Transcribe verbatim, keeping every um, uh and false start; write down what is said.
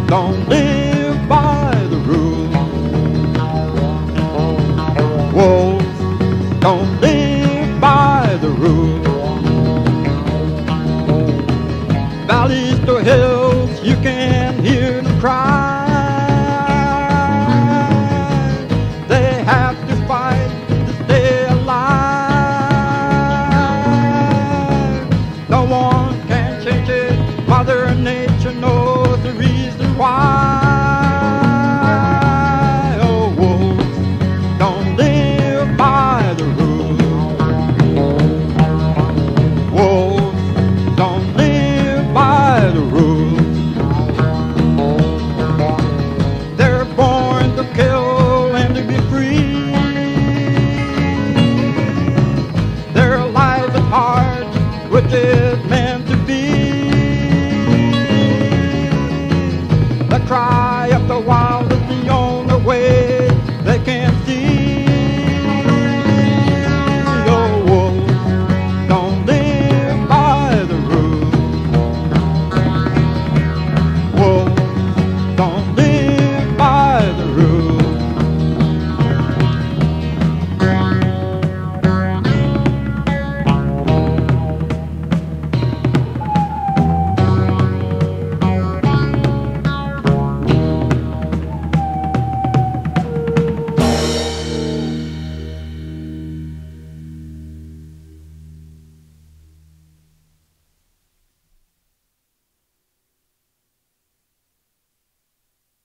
don't live by the rules. Wolves don't live by the rules. Valleys to hills, you can hear them cry. They have to fight to stay alive. No one can change it. Mother Nature knows the reason why. Oh, wolves don't live by the rules. Wolves don't live by the rules. They're born to kill and to be free. Their lives at heart, which is meant to be. The cry of the wild